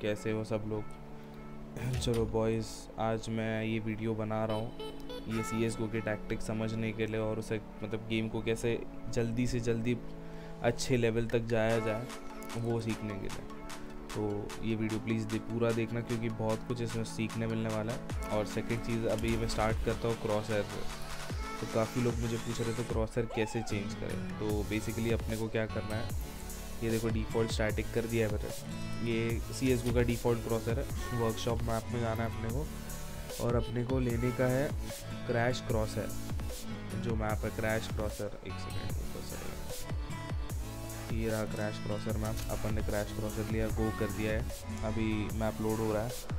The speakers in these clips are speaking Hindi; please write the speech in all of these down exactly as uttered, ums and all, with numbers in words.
कैसे हो सब लोग। चलो बॉयज़, आज मैं ये वीडियो बना रहा हूँ ये सी एस गो के टैक्टिक्स समझने के लिए और उसे मतलब गेम को कैसे जल्दी से जल्दी अच्छे लेवल तक जाया जाए वो सीखने के लिए। तो ये वीडियो प्लीज़ दे पूरा देखना क्योंकि बहुत कुछ इसमें सीखने मिलने वाला है। और सेकंड चीज़, अभी मैं स्टार्ट करता हूँ क्रॉस एयर से। तो काफ़ी लोग मुझे पूछ रहे थे क्रॉस एयर कैसे चेंज करें। तो बेसिकली अपने को क्या करना है, ये देखो डिफ़ॉल्ट स्टैटिक कर दिया है मैंने। ये सी एस गो का डिफ़ॉल्ट क्रॉस एयर है। वर्कशॉप मैप में जाना है अपने को और अपने को लेने का है क्रैश क्रॉस एयर। जो मैप है क्रैश क्रॉस एयर, एक सेकेंड ऊपर से ये रहा क्रैश क्रॉस एयर मैप। अपन ने क्रैश क्रॉस एयर लिया, गो कर दिया है। अभी मैप लोड हो रहा है।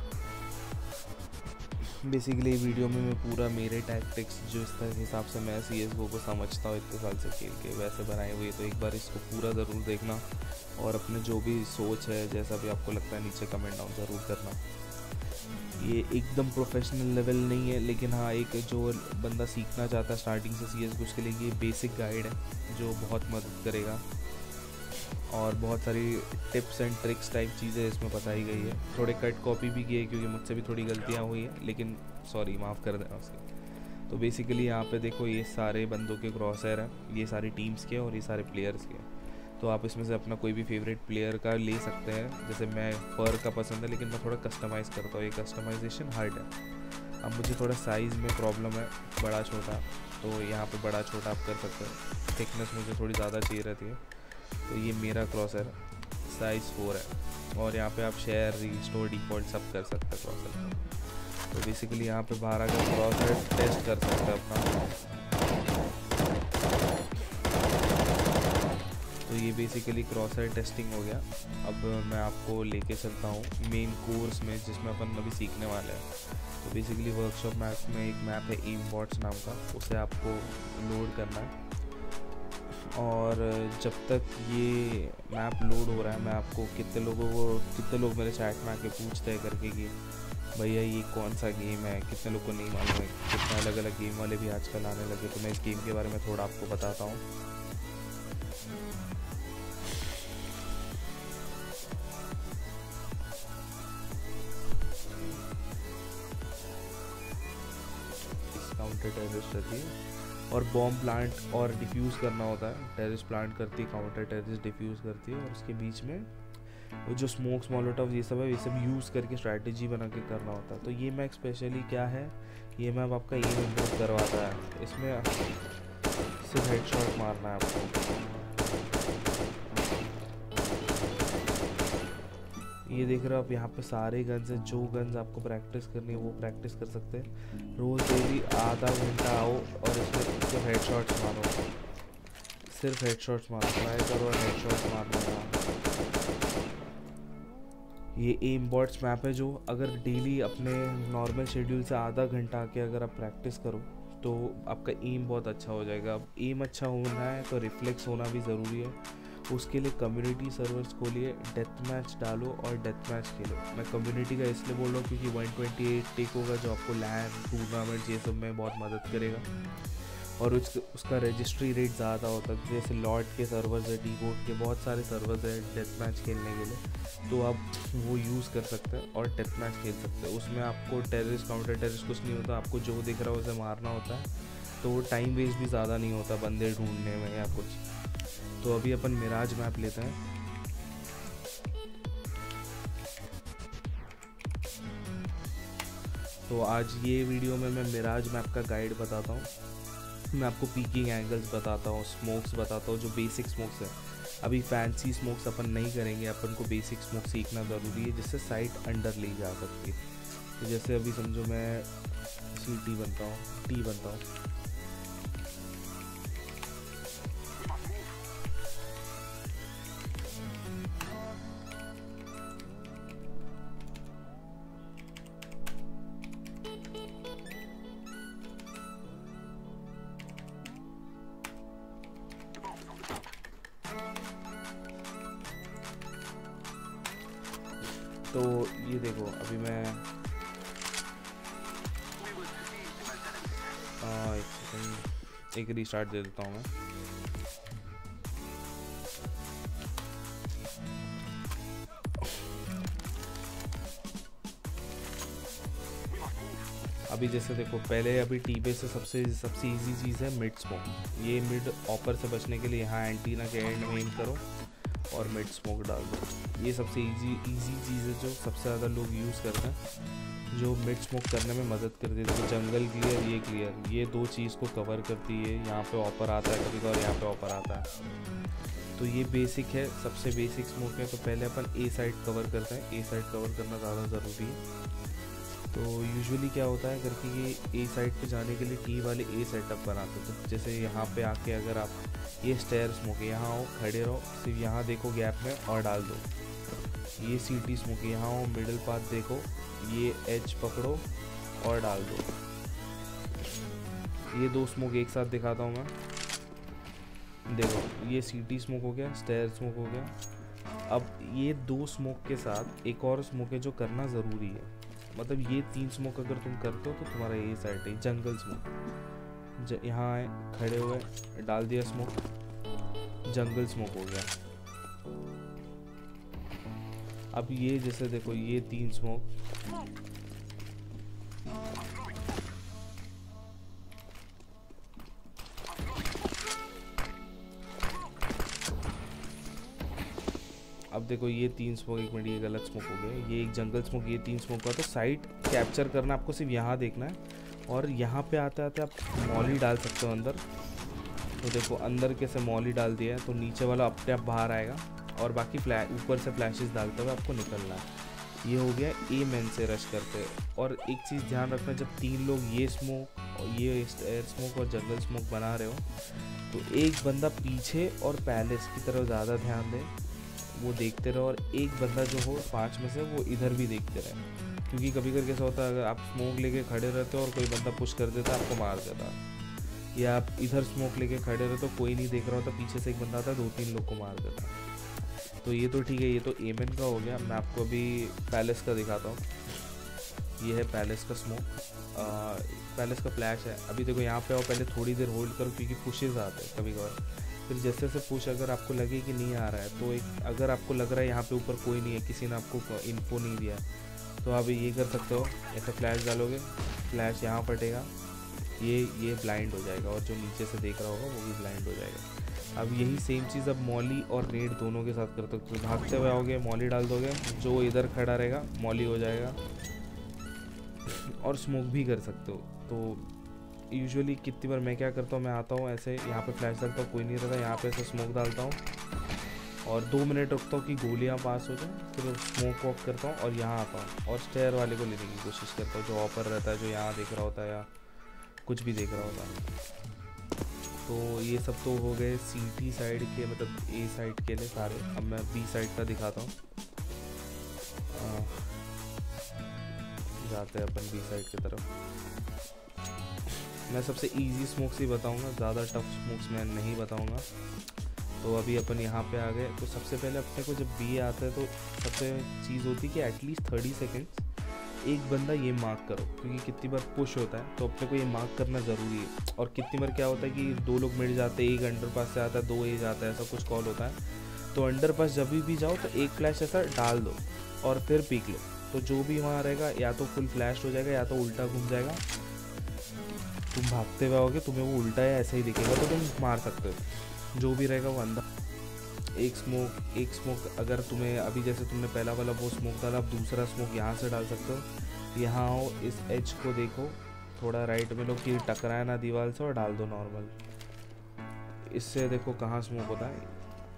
बेसिकली वीडियो में मैं पूरा मेरे टैक्टिक्स जो इस तरह हिसाब से मैं सी एस गो को समझता हूँ इतने साल से खेल के वैसे बनाए हुए, तो एक बार इसको पूरा ज़रूर देखना और अपने जो भी सोच है जैसा भी आपको लगता है नीचे कमेंट डाउन ज़रूर करना। ये एकदम प्रोफेशनल लेवल नहीं है, लेकिन हाँ एक जो बंदा सीखना चाहता है स्टार्टिंग से सी एस गो उसके लिए ये बेसिक गाइड है जो बहुत मदद करेगा। और बहुत सारी टिप्स एंड ट्रिक्स टाइप चीज़ें इसमें बताई गई है। थोड़े कट कॉपी भी किए क्योंकि मुझसे भी थोड़ी गलतियाँ हुई हैं, लेकिन सॉरी माफ़ कर देना उसकी। तो बेसिकली यहाँ पे देखो ये सारे बंदों के क्रॉस एयर हैं, ये सारी टीम्स के और ये सारे प्लेयर्स के। तो आप इसमें से अपना कोई भी फेवरेट प्लेयर का ले सकते हैं। जैसे मैं पर का पसंद है, लेकिन मैं थोड़ा कस्टमाइज़ करता हूँ, ये कस्टमाइजेशन हार्ड है। अब मुझे थोड़ा साइज़ में प्रॉब्लम है, बड़ा छोटा, तो यहाँ पे बड़ा छोटा आप कर सकते हैं। थिकनेस मुझे थोड़ी ज़्यादा चाहिए रहती है। तो ये मेरा क्रॉसर साइज़ फोर है और यहाँ पे आप शेयर, रिस्टोर, डिफ़ॉल्ट सब कर सकते हैं क्रॉसर। तो बेसिकली यहाँ पे बाहर आकर क्रॉसर टेस्ट कर सकते हैं अपना। तो ये बेसिकली क्रॉसर टेस्टिंग हो गया। अब मैं आपको लेके चलता हूँ मेन कोर्स में जिसमें अपन अभी सीखने वाले हैं। तो बेसिकली वर्कशॉप मैप में एक मैप है एमबॉट्स नाम का, उसे आपको लोड करना है। और जब तक ये मैप लोड हो रहा है मैं आपको कितने लोगों को कितने लोग मेरे चैट में आके पूछते हैं करके कि भैया ये कौन सा गेम है, कितने लोग को नहीं मालूम है। कितने अलग अलग गेम वाले भी आजकल आने लगे, तो मैं इस गेम के बारे में थोड़ा आपको बताता हूँ। इस काउंटर टेररिस्ट रहती है और बॉम्ब प्लांट और डिफ्यूज़ करना होता है। टेररिस्ट प्लांट करती है, काउंटर टेररिस्ट डिफ्यूज़ करती है और उसके बीच में वो जो स्मोक्स, मोलोटॉव ये सब है ये सब यूज़ करके स्ट्रैटेजी बना के करना होता है। तो ये मैप स्पेशली क्या है, ये मैप आपका एम इम्प्रूव करवाता है। इसमें सिर्फ हेडशॉट मारना है आपको। ये देख रहे हो आप, यहाँ पे सारे गन्स हैं। जो गन्स आपको प्रैक्टिस करनी है वो प्रैक्टिस कर सकते हैं। रोज़ डेली आधा घंटा आओ और इसमें सिर्फ हेडशॉट्स मारो, सिर्फ हेडशॉट्स मारो, ट्राई करो और हेडशॉट्स मारने का। ये एम बॉट्स मैप है जो अगर डेली अपने नॉर्मल शेड्यूल से आधा घंटा आके अगर आप प्रैक्टिस करो तो आपका एम बहुत अच्छा हो जाएगा। अब एम अच्छा होना है तो रिफ्लेक्स होना भी ज़रूरी है। उसके लिए कम्युनिटी सर्वर्स खोलिए, डेथ मैच डालो और डेथ मैच खेलो। मैं कम्युनिटी का इसलिए बोल रहा हूँ क्योंकि वन ट्वेंटी एट टिक होगा जो आपको लैन, टूर्नामेंट्स ये सब में बहुत मदद करेगा और उस उसका रजिस्ट्री रेट ज़्यादा होता है। जैसे लॉर्ड के सर्वर्स है, डी गोट के बहुत सारे सर्वर्स हैं डेथ मैच खेलने के लिए, तो आप वो यूज़ कर सकते हैं और डेथ मैच खेल सकते हैं। उसमें आपको टेररिस्ट, काउंटर टेररिस्ट कुछ नहीं होता, आपको जो दिख रहा है उसे मारना होता है। तो टाइम वेस्ट भी ज़्यादा नहीं होता बंदे ढूंढने में या कुछ। तो अभी अपन मिराज मैप लेते हैं। तो आज ये वीडियो में मैं मिराज मैप का गाइड बताता हूँ। मैं आपको पीकिंग एंगल्स बताता हूँ, स्मोक्स बताता हूँ, जो बेसिक स्मोक्स है। अभी फैंसी स्मोक्स अपन नहीं करेंगे, अपन को बेसिक स्मोक सीखना ज़रूरी है जिससे साइट अंडर ली जा सकती है। तो जैसे अभी समझो मैं सी टी बनता हूँ, टी बनता हूँ। तो ये देखो अभी मैं आ, एक सेकंड एक रीस्टार्ट दे देता हूँ मैं। अभी जैसे देखो पहले अभी टीबे से सबसे सबसे इजी चीज़ है मिड स्मोक। ये मिड ऑपर से बचने के लिए यहाँ एंटीना के एंड में एम करो और मिड स्मोक डाल दो। ये सबसे इजी इजी चीज़ है जो सबसे ज़्यादा लोग यूज़ करते हैं, जो मिड स्मोक करने में मदद करती है। तो जंगल क्लियर, ये क्लियर, ये दो चीज़ को कवर करती है। यहाँ पे ऑपर आता है कभी और यहाँ पे ऑपर आता है। तो ये बेसिक है, सबसे बेसिक स्मोक है। तो पहले अपन ए साइड कवर करते हैं। ए साइड कवर करना ज़्यादा ज़रूरी है। तो यूजुअली क्या होता है करके ये ए साइड पे जाने के लिए टी वाले ए सेटअप बनाते हैं। तो जैसे यहाँ पे आके अगर आप ये स्टेयर स्मोक है, यहाँ आओ, खड़े रहो, सिर्फ यहाँ देखो गैप में और डाल दो। ये सी टी स्मोक है, यहाँ आओ, मिडल पाथ देखो, ये एज पकड़ो और डाल दो। ये दो स्मोक एक साथ दिखाता हूँ मैं, देखो ये सी टी स्मोक हो गया, स्टेयर स्मोक हो गया। अब ये दो स्मोक के साथ एक और स्मोक है जो करना ज़रूरी है। मतलब ये तीन स्मोक अगर तुम करते हो तो तुम्हारा ये साइड है जंगल स्मोक। यहाँ आए, खड़े हुए, डाल दिया स्मोक, जंगल स्मोक हो गया। अब ये जैसे देखो ये तीन स्मोक, अब देखो ये तीन स्मोक, एक मिनट ये गलत स्मोक हो गया, ये एक जंगल स्मोक, ये तीन स्मोक का। तो साइड कैप्चर करना आपको सिर्फ यहाँ देखना है और यहाँ पे आते आते आप मॉली डाल सकते हो अंदर। तो देखो अंदर कैसे मॉली डाल दिया है तो नीचे वाला अपने आप बाहर आएगा और बाकी फ्लैश ऊपर से फ्लैशेस डालते हुए आपको निकलना है। ये हो गया ए मैन से रश करते। और एक चीज़ ध्यान रखना, जब तीन लोग ये स्मोक और ये एयर स्मोक और जंगल स्मोक बना रहे हो तो एक बंदा पीछे और पैलेस की तरफ ज़्यादा ध्यान दे, वो देखते रहो। और एक बंदा जो हो पांच में से वो इधर भी देखते रहे, क्योंकि कभी कभी कैसा होता है अगर आप स्मोक लेके खड़े रहते हो और कोई बंदा पुश कर देता है आपको मार देता, या आप इधर स्मोक लेके खड़े रहते हो कोई नहीं देख रहा होता, पीछे से एक बंदा आता है दो तीन लोग को मार देता। तो ये तो ठीक है, ये तो एमएन का हो गया। मैं आपको अभी पैलेस का दिखाता हूँ। ये है पैलेस का स्मोक, पैलेस का फ्लैश है। अभी देखो यहाँ पे आओ, पहले थोड़ी देर होल्ड करो क्योंकि पुशेज आते हैं कभी कभार। फिर जैसे जैसे पुश अगर आपको लगे कि नहीं आ रहा है तो एक अगर आपको लग रहा है यहाँ पे ऊपर कोई नहीं है, किसी ने आपको इन्फो नहीं दिया, तो आप ये कर सकते हो, ऐसा फ्लैश डालोगे, फ्लैश यहाँ फटेगा, ये ये ब्लाइंड हो जाएगा और जो नीचे से देख रहा होगा वो भी ब्लाइंड हो जाएगा। अब यही सेम चीज़ अब मॉली और रेड दोनों के साथ कर सकते हो। भागते हुए आओगे, मॉली डाल दोगे, जो इधर खड़ा रहेगा मॉली हो जाएगा। और स्मोक भी कर सकते हो। तो यूजुअली कितनी बार मैं क्या करता हूँ, मैं आता हूँ ऐसे, यहाँ पे फ्लैश डालता हूँ, कोई नहीं रहता, यहाँ पे ऐसे स्मोक डालता हूँ और दो मिनट रुकता हूँ कि गोलियाँ पास हो जाए, फिर स्मोक ऑफ करता हूँ और यहाँ आता हूँ और स्टेयर वाले को लेने की कोशिश करता हूँ, जो ऑपर रहता है, जो यहाँ देख रहा होता है या कुछ भी देख रहा होता है। तो ये सब तो हो गए सी टी साइड के, मतलब ए साइड के लिए सारे। अब मैं बी साइड का दिखाता हूँ। जाते हैं अपन बी साइड की तरफ। मैं सबसे इजी स्मोक्स ही बताऊंगा, ज़्यादा टफ स्मोक्स मैं नहीं बताऊंगा। तो अभी अपन यहाँ पे आ गए। तो सबसे पहले अपने को जब बी आता है तो सबसे चीज़ होती है कि एटलीस्ट थर्टी सेकेंड्स एक बंदा ये मार्क करो, क्योंकि कितनी बार पुश होता है तो अपने को ये मार्क करना ज़रूरी है। और कितनी बार क्या होता है कि दो लोग मिड जाते हैं, एक अंडर पास से आता है, दो एज आता है, ऐसा कुछ कॉल होता है। तो अंडर पास जब भी जाओ तो एक फ्लैश ऐसा डाल दो और फिर पीक लो, तो जो भी वहाँ रहेगा या तो फुल फ्लैश हो जाएगा या तो उल्टा घूम जाएगा। तुम भागते हुए आओगे, तुम्हें वो उल्टा या ऐसा ही दिखेगा तो तुम मार सकते हो, जो भी रहेगा वो अंदर। एक स्मोक एक स्मोक अगर तुम्हें अभी जैसे तुमने पहला वाला वो स्मोक डाला, अब दूसरा स्मोक यहाँ से डाल सकते हो। यहाँ आओ, इस एज को देखो, थोड़ा राइट में लो कि टकराए ना दीवार से और डाल दो नॉर्मल। इससे देखो कहाँ स्मोक होता है।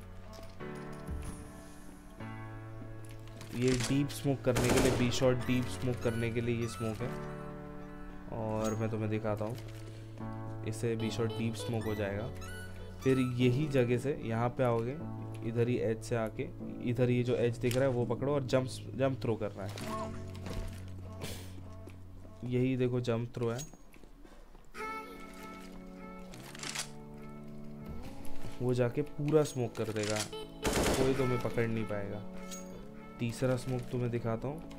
ये डीप स्मोक करने के लिए, बी शॉट डीप स्मोक करने के लिए ये स्मोक है। और मैं तुम्हें दिखाता हूँ, इससे बी शॉट डीप स्मोक हो जाएगा। फिर यही जगह से यहाँ पे आओगे, इधर ही एज से आके इधर ये जो एज दिख रहा है वो पकड़ो और जंप जंप थ्रो करना है। यही देखो जंप थ्रो है, वो जाके पूरा स्मोक कर देगा, कोई तुम्हें पकड़ नहीं पाएगा। तीसरा स्मोक तुम्हें दिखाता हूँ।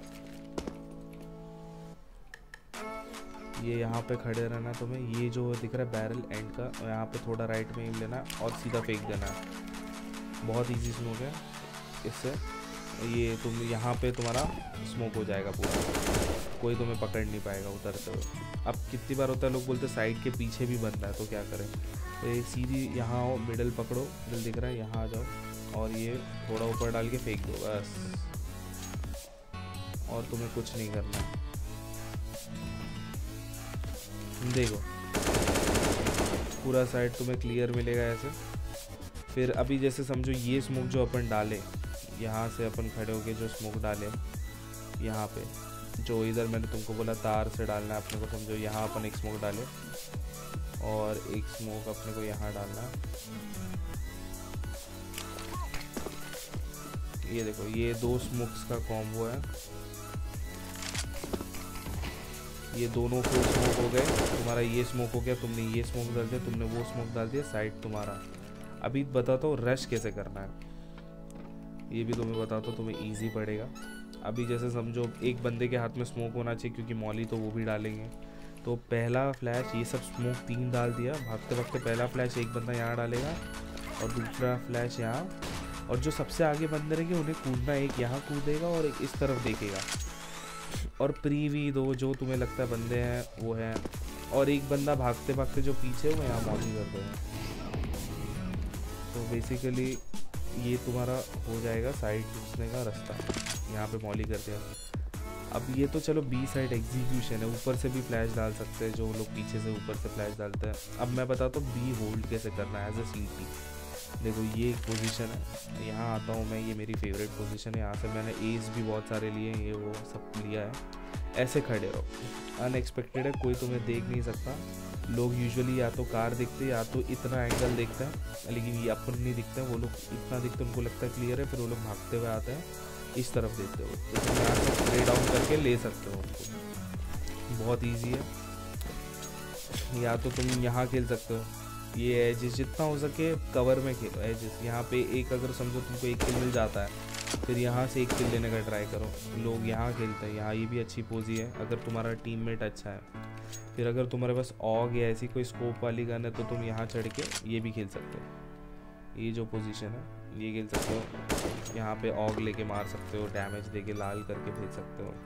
ये यहाँ पे खड़े रहना तुम्हें, ये जो दिख रहा है बैरल एंड का, यहाँ पे थोड़ा राइट में एम लेना और सीधा फेंक देना है। बहुत इजी स्मोक है। इससे ये तुम यहाँ पे तुम्हारा स्मोक हो जाएगा पूरा। कोई तुम्हें पकड़ नहीं पाएगा उतरते हुए। अब कितनी बार होता है लोग बोलते साइड के पीछे भी बंदा है, तो क्या करें, तो ये सीधी यहाँ आओ, मिडल पकड़ो, मिडल दिख रहा है, यहाँ आ जाओ और ये थोड़ा ऊपर डाल के फेंक दो बस, और तुम्हें कुछ नहीं करना है। देखो पूरा साइड तुम्हें क्लियर मिलेगा ऐसे। फिर अभी जैसे समझो ये स्मोक जो अपन डाले, यहाँ से अपन खड़े होके जो स्मोक डाले यहाँ पे, जो इधर मैंने तुमको बोला तार से डालना है अपने को, समझो यहाँ अपन एक स्मोक डाले और एक स्मोक अपने को यहाँ डालना है। ये देखो ये दो स्मोक्स का कॉम्बो है, ये दोनों फुल स्मोक हो गए। तुम्हारा ये स्मोक हो गया, तुमने ये स्मोक डाल दिया, तुमने वो स्मोक डाल दिया, साइड तुम्हारा। अभी बताता हूँ रश कैसे करना है, ये भी तुम्हें बताता हूँ, तुम्हें इजी पड़ेगा। अभी जैसे समझो एक बंदे के हाथ में स्मोक होना चाहिए क्योंकि मॉली तो वो भी डालेंगे। तो पहला फ्लैश ये सब स्मोक तीन डाल दिया, भागते भागते पहला फ्लैश एक बंदा यहाँ डालेगा और दूसरा फ्लैश यहाँ, और जो सबसे आगे बंदे रहेंगे उन्हें कूदना, एक यहाँ कूदेगा और एक इस तरफ देखेगा, और प्रीवी दो जो तुम्हें लगता है बंदे हैं वो हैं, और एक बंदा भागते भागते जो पीछे वो यहाँ मॉली कर देगा। तो बेसिकली ये तुम्हारा हो जाएगा साइड घुसने का रास्ता, यहाँ पे मॉली कर दिया। अब ये तो चलो बी साइड एग्जीक्यूशन है, ऊपर से भी फ्लैश डाल सकते हैं जो लोग पीछे से ऊपर से फ्लैश डालते हैं। अब मैं बताता हूँ बी होल्ड कैसे करना है एज अ सी टी। देखो ये एक पोजीशन है, यहाँ आता हूँ मैं, ये मेरी फेवरेट पोजीशन है, यहाँ से मैंने एज भी बहुत सारे लिए, ये वो सब लिया है। ऐसे खड़े रहो, अनएक्सपेक्टेड है, कोई तुम्हें देख नहीं सकता। लोग यूजुअली या तो कार दिखते हैं या तो इतना एंगल देखते हैं, लेकिन ये अपन नहीं दिखते हैं, वो लोग इतना दिखते हैं उनको लगता है क्लियर है, फिर वो लोग भागते हुए आते हैं इस तरफ देते हो, तो तुम यहाँ से स्प्रे डाउन करके ले सकते हो उनको, बहुत ईजी है। या तो तुम यहाँ खेल सकते हो, ये एजेस जितना हो सके कवर में खेलो एजेस। यहाँ पे एक अगर समझो तुमको एक किल मिल जाता है, फिर यहाँ से एक किल लेने का ट्राई करो। लोग यहाँ खेलते हैं, यहाँ ये भी अच्छी पोजी है अगर तुम्हारा टीममेट अच्छा है। फिर अगर तुम्हारे पास ऑग या ऐसी कोई स्कोप वाली गन है तो तुम यहाँ चढ़ के ये भी खेल सकते हो, ये जो पोजीशन है ये खेल सकते हो। यहाँ पे ऑग लेके मार सकते हो, डैमेज देके लाल करके भेज सकते हो।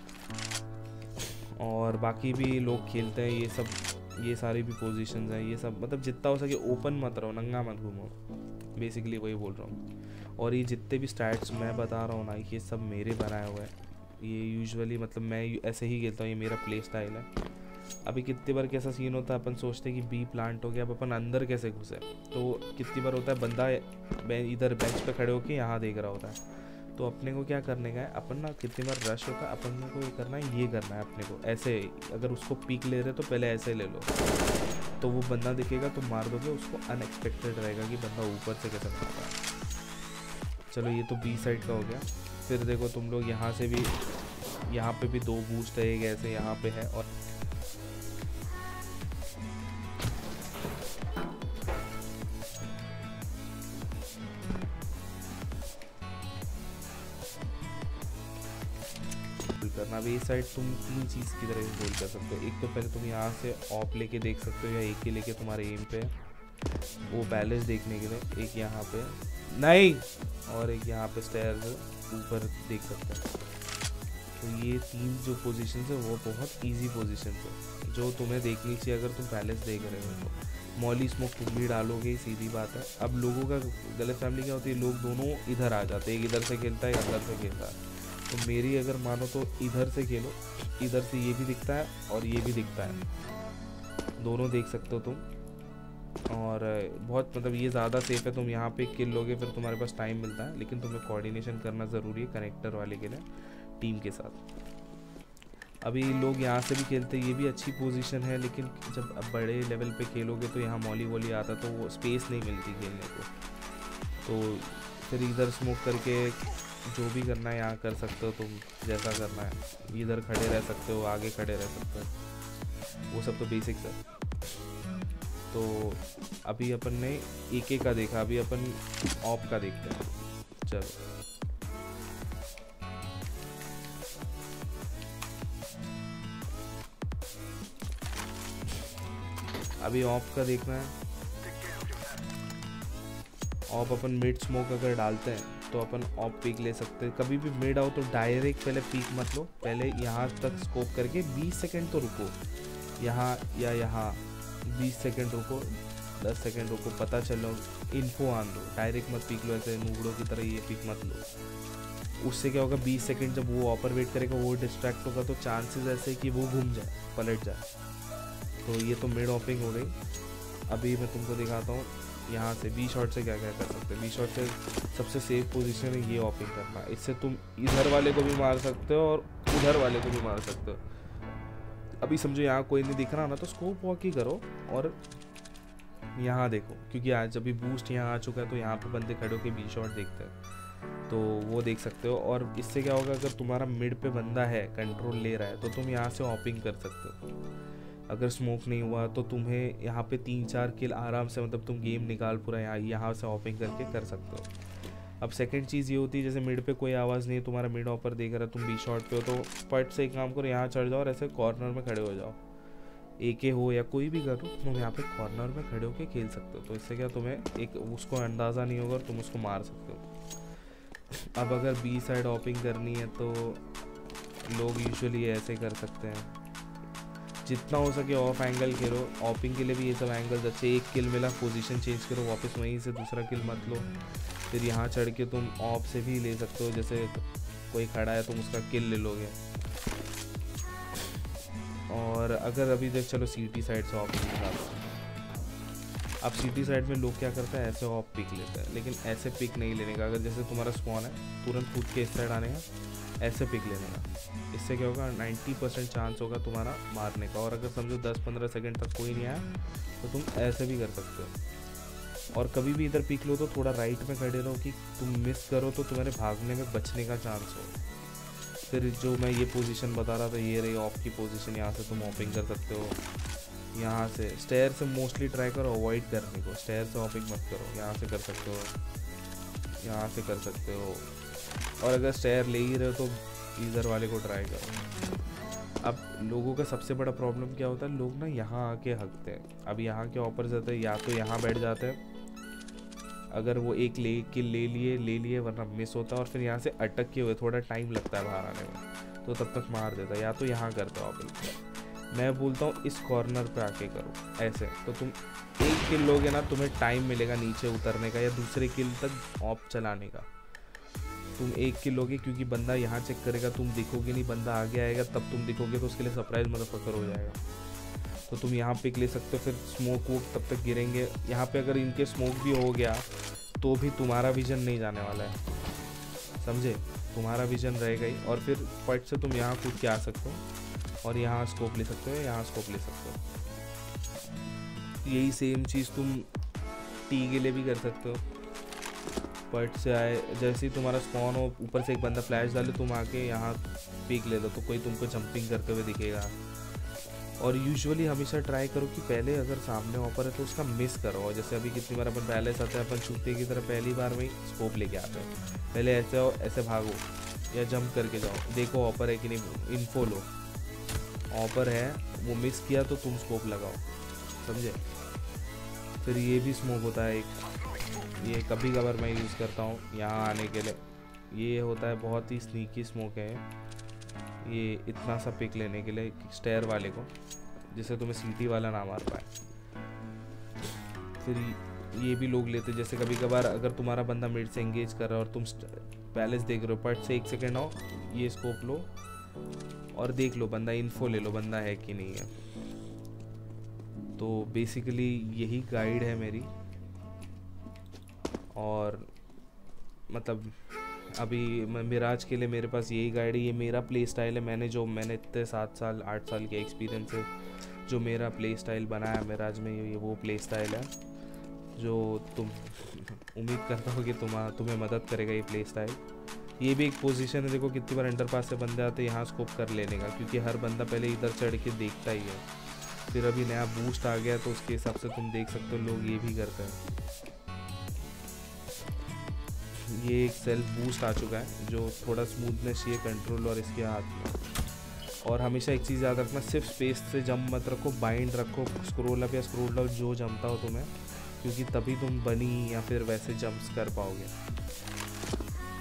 और बाकी भी लोग खेलते हैं ये सब, ये सारी भी पोजीशंस हैं, ये सब मतलब जितना हो सके ओपन मत रहो, नंगा मत घूमो, बेसिकली वही बोल रहा हूँ। और ये जितने भी स्टैट्स मैं बता रहा हूँ ना, ये सब मेरे बनाए हुए हैं। ये यूजुअली मतलब मैं ऐसे ही खेलता हूँ, ये मेरा प्ले स्टाइल है। अभी कितनी बार कैसा सीन होता है, अपन सोचते हैं कि बी प्लांट हो गया, अब अपन अंदर कैसे घुसे, तो कितनी बार होता है बंदा इधर बेंच पे खड़े होके यहाँ देख रहा होता है। तो अपने को क्या करने का है, अपन ना कितनी बार रश होता है, अपन को ये करना है, ये करना है अपने को ऐसे। अगर उसको पीक ले रहे तो पहले ऐसे ले लो, तो वो बंदा दिखेगा तो मार दोगे उसको, अनएक्सपेक्टेड रहेगा कि बंदा ऊपर से कैसे मारता है। चलो ये तो बी साइड का हो गया। फिर देखो तुम लोग यहाँ से भी, यहाँ पे भी दो बूस्ट है, एक ऐसे यहाँ पे है, और करना। अभी इस साइड तुम तीन चीज़ की तरह होल्ड कर सकते हो। एक तो पहले तुम यहाँ से ऑफ लेके देख सकते हो, या एक ही लेके तुम्हारे एम पे वो बैलेंस देखने के लिए, एक यहाँ पे नहीं और एक यहाँ पे स्टेयर ऊपर देख सकते हो। तो ये तीन जो पोजीशंस है वो बहुत इजी पोजीशंस है जो तुम्हें देखनी चाहिए अगर तुम बैलेंस देख रहे हो तो। मॉली स्मोक तुम भी डालोगे, सीधी बात है। अब लोगों का गलत फैमिली क्या होती है, लोग दोनों इधर आ जाते हैं, एक इधर से खेलता है एक अंदर से खेलता है। तो मेरी अगर मानो तो इधर से खेलो, इधर से ये भी दिखता है और ये भी दिखता है, दोनों देख सकते हो तुम। और बहुत मतलब ये ज़्यादा सेफ है, तुम यहाँ पे किल लोगे फिर तुम्हारे पास टाइम मिलता है, लेकिन तुम्हें कोऑर्डिनेशन करना ज़रूरी है कनेक्टर वाले के लिए टीम के साथ। अभी लोग यहाँ से भी खेलते हैं, ये भी अच्छी पोजीशन है, लेकिन जब अब बड़े लेवल पे खेलोगे तो यहाँ मॉली वॉली आता तो वो स्पेस नहीं मिलती खेलने को। तो फिर इधर स्मोक करके जो भी करना है यहाँ कर सकते हो तुम, जैसा करना है। इधर खड़े रह सकते हो, आगे खड़े रह सकते हो, वो सब तो बेसिक्स है। तो अभी अपन ने एक एक का देखा, अभी अपन ऑफ का देखते हैं। चलो अभी ऑफ का देखना है। ऑफ अपन मिड स्मोक अगर डालते हैं तो अपन ऑफ पीक ले सकते हैं। कभी भी मिड आओ तो डायरेक्ट पहले पीक मत लो, पहले यहाँ तक स्कोप करके बीस सेकंड तो रुको, यहाँ या यहाँ बीस सेकंड रुको, दस सेकंड रुको, पता चलो, इन्फो आन दो, डायरेक्ट मत पीक लो ऐसे नूबड़ों की तरह, ये पीक मत लो। उससे क्या होगा, बीस सेकंड जब वो ऑपर वेट करेगा वो डिस्ट्रैक्ट होगा तो चांसेस ऐसे कि वो घूम जाए, पलट जाए। तो ये तो मिड ऑपिंग हो गई। अभी मैं तुमको दिखाता हूँ यहाँ से बी शॉट से क्या क्या कर सकते हैं। बी शॉट से सबसे सेफ पोजीशन है ये ऑपिंग करना, इससे तुम इधर वाले को भी मार सकते हो और उधर वाले को भी मार सकते हो। अभी समझो यहाँ कोई नहीं दिख रहा ना, तो स्कोप वॉक ही करो और यहाँ देखो, क्योंकि आज अभी बूस्ट यहाँ आ चुका है तो यहाँ पे बंदे खड़े होकर बी शॉट देखते हैं, तो वो देख सकते हो। और इससे क्या होगा, अगर तुम्हारा मिड पे बंदा है कंट्रोल ले रहा है तो तुम यहाँ से ऑपिंग कर सकते हो। अगर स्मोक नहीं हुआ तो तुम्हें यहाँ पे तीन चार किल आराम से, मतलब तुम गेम निकाल पूरा यहाँ यहाँ से ऑपिंग करके कर सकते हो। अब सेकंड चीज़ ये होती है, जैसे मिड पे कोई आवाज़ नहीं है, तुम्हारा मिड ऑपर देख रहा है, तुम बी शॉट पे हो, तो फट से एक काम करो, यहाँ चढ़ जाओ और ऐसे कॉर्नर में खड़े हो जाओ, ए के हो या कोई भी करो, तुम यहाँ पे कॉर्नर में खड़े होके खेल सकते हो। तो इससे क्या तुम्हें एक उसको अंदाज़ा नहीं होगा और तुम उसको मार सकते हो। अब अगर बी साइड ऑपिंग करनी है तो लोग यूजुअली ऐसे कर सकते हैं, जितना हो सके ऑफ एंगल खेलो। ऑपिंग के लिए भी ये सब एंगल्स अच्छे, एक किल मिला पोजीशन चेंज करो, वापस वहीं से दूसरा किल मत लो, फिर यहाँ चढ़ के तुम ऑफ से भी ले सकते हो, जैसे कोई खड़ा है तुम उसका किल ले लोगे। और अगर अभी देख चलो सीटी साइड से ऑफ निकालो, अब सीटी साइड में लोग क्या करते हैं, ऐसे ऑफ पिक लेते हैं, लेकिन ऐसे पिक नहीं लेने का। अगर जैसे तुम्हारा स्पॉन है तुरंत कूद के इस साइड आने का, ऐसे पिक लेने का। इससे क्या होगा, नब्बे परसेंट चांस होगा तुम्हारा मारने का। और अगर समझो दस पंद्रह सेकंड तक कोई नहीं आया तो तुम ऐसे भी कर सकते हो। और कभी भी इधर पिक लो तो थोड़ा राइट में खड़े रहो कि तुम मिस करो तो तुम्हारे भागने में बचने का चांस हो। फिर जो मैं ये पोजीशन बता रहा था, ये रही ऑफ की पोजीशन, यहाँ से तुम ऑपिंग कर सकते हो। यहाँ से स्टेयर से मोस्टली ट्राई करो अवॉइड करने को, स्टेयर से ऑपिंग मत करो, यहाँ से कर सकते हो, यहाँ से कर सकते हो। और अगर स्टेयर ले ही रहे हो तो इधर वाले को ट्राई करो। अब लोगों का सबसे बड़ा प्रॉब्लम क्या होता है, लोग ना यहाँ आके हकते हैं। अब यहाँ के ऑपर्स जाते हैं, या तो यहाँ बैठ जाते हैं, अगर वो एक ले किल ले लिए ले लिए वरना मिस होता है, और फिर यहाँ से अटक के हुए थोड़ा टाइम लगता है बाहर आने में, तो तब तक मार देता है। या तो यहाँ करता हो, बिल्कुल मैं बोलता हूँ इस कॉर्नर पे आके करो ऐसे, तो तुम एक किल लोगे ना, तुम्हें टाइम मिलेगा नीचे उतरने का या दूसरे किल तक ऑफ चलाने का। तुम एक किल लोगे क्योंकि बंदा यहाँ चेक करेगा, तुम दिखोगे नहीं, बंदा आगे आएगा तब तुम दिखोगे, तो उसके लिए सरप्राइज मदरफकर हो जाएगा। तो तुम यहाँ पिक ले सकते हो, फिर स्मोक वोक तब तक गिरेंगे यहाँ पे। अगर इनके स्मोक भी हो गया तो भी तुम्हारा विजन नहीं जाने वाला है, समझे, तुम्हारा विजन रहेगा ही। और फिर फट से तुम यहाँ कूद के आ सकते हो और यहाँ स्कोप ले सकते हो, यहाँ स्कोप ले सकते हो। यही सेम चीज़ तुम टी के लिए भी कर सकते हो। फट से आए, जैसे ही तुम्हारा स्पॉन हो, ऊपर से एक बंदा फ्लैश डाले, तुम आके यहाँ पिक ले लो तो कोई तुमको जंपिंग करते हुए दिखेगा। और यूजुअली हमेशा ट्राई करो कि पहले अगर सामने ऑपर है तो उसका मिस करो। और जैसे अभी कितनी बार अपन पैलेस आते हैं, अपन छूते की तरह पहली बार में स्कोप लेके आते हैं, पहले ऐसे हो, ऐसे भागो या जंप करके जाओ, देखो ऑपर है कि नहीं, इन्फो लो, ऑपर है वो मिस किया तो तुम स्कोप लगाओ, समझे। फिर ये भी स्मोक होता है एक, ये कभी कभार मैं यूज़ करता हूँ यहाँ आने के लिए। ये होता है बहुत ही स्नीकी स्मोक है ये, इतना सा पिक लेने के लिए स्टेयर वाले को, जिससे तुम्हें सीटी वाला ना मार पाए। फिर ये भी लोग लेते, जैसे कभी कभार अगर तुम्हारा बंदा मिड से एंगेज कर रहा है और तुम पैलेस देख रहे हो, पट से एक सेकेंड आओ, ये स्कोप लो और देख लो बंदा, इन्फो ले लो बंदा है कि नहीं है। तो बेसिकली यही गाइड है मेरी। और मतलब अभी मिराज के लिए मेरे पास यही गाइड है, ये मेरा प्ले स्टाइल है। मैंने जो मैंने इतने सात साल आठ साल के एक्सपीरियंस है, जो मेरा प्ले स्टाइल बनाया मिराज में, ये वो प्ले स्टाइल है जो तुम उम्मीद करता हो कि तुम तुम्हें मदद करेगा ये प्ले स्टाइल। ये भी एक पोजीशन है, देखो कितनी बार अंडर पास से बंदे आते हैं यहाँ स्कोप कर लेने का, क्योंकि हर बंदा पहले इधर चढ़ के देखता ही है। फिर अभी नया बूस्ट आ गया तो उसके हिसाब से तुम देख सकते हो लोग ये भी करते हैं। ये एक सेल्फ बूस्ट आ चुका है जो थोड़ा स्मूथनेस ये कंट्रोल और इसके हाथ में। और हमेशा एक चीज़ याद रखना, सिर्फ स्पेस से जंप मत रखो, बाइंड रखो, स्क्रॉल अप या स्क्रॉल डाउन जो जमता हो तुम्हें, क्योंकि तभी तुम बनी या फिर वैसे जंप्स कर पाओगे।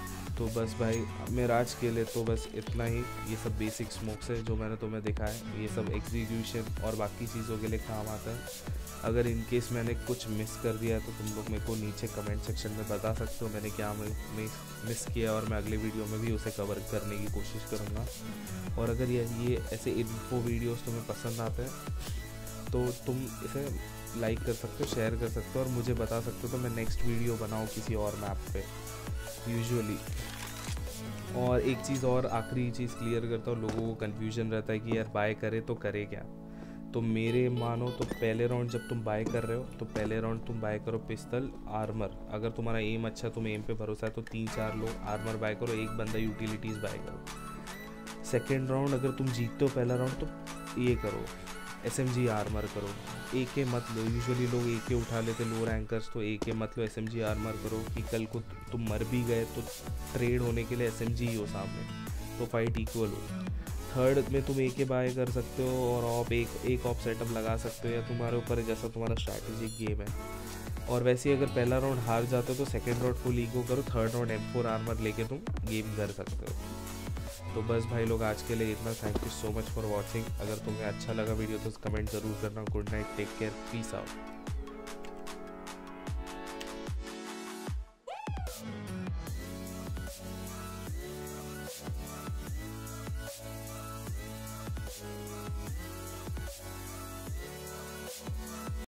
तो बस भाई मेरा आज के लिए तो बस इतना ही। ये सब बेसिक स्मोक्स है जो मैंने तुम्हें दिखाया, ये सब एग्जीक्यूशन और बाकी चीज़ों के लिए काम आता है। अगर इन केस मैंने कुछ मिस कर दिया है तो तुम लोग मेरे को नीचे कमेंट सेक्शन में बता सकते हो मैंने क्या मिस किया, और मैं अगले वीडियो में भी उसे कवर करने की कोशिश करूँगा। और अगर ये ये ऐसे इन्फो वीडियोस तुम्हें पसंद आते हैं तो तुम इसे लाइक कर सकते हो, शेयर कर सकते हो और मुझे बता सकते हो तो मैं नेक्स्ट वीडियो बनाऊँ किसी और मैप पे यूजुअली। और एक चीज़ और आखिरी चीज़ क्लियर करता हूँ, लोगों को कन्फ्यूजन रहता है कि यार बाय करे तो करे क्या। तो मेरे मानो तो पहले राउंड जब तुम बाय कर रहे हो तो पहले राउंड तुम बाय करो पिस्तल आर्मर। अगर तुम्हारा एम अच्छा, तुम एम पे भरोसा है तो तीन चार लोग आर्मर बाय करो, एक बंदा यूटिलिटीज़ बाय करो। सेकेंड राउंड अगर तुम जीतते हो पहला राउंड तो ये करो, एस एम जी आर्मर करो। ए के मत लो, यूजुअली लोग ए के उठा लेते लो रैंकर्स, तो ए के मत लो, एस एम जी आर्मर करो कि कल को तुम मर भी गए तो ट्रेड होने के लिए एस एम जी ही हो सामने, तो फाइट इक्वल हो। थर्ड में तुम ए के बाय कर सकते हो और ऑप एक एक ऑप सेटअप लगा सकते हो, या तुम्हारे ऊपर है जैसा तुम्हारा स्ट्रैटेजिक गेम है। और वैसे ही अगर पहला राउंड हार जाते हो तो सेकेंड राउंड फुल ईगो करो, third round M four armour लेके तुम गेम कर सकते हो। तो बस भाई लोग आज के लिए इतना। Thank you so much for watching. अगर तुम्हें अच्छा लगा वीडियो तो कमेंट ज़रूर करना। Good night, take care, peace out.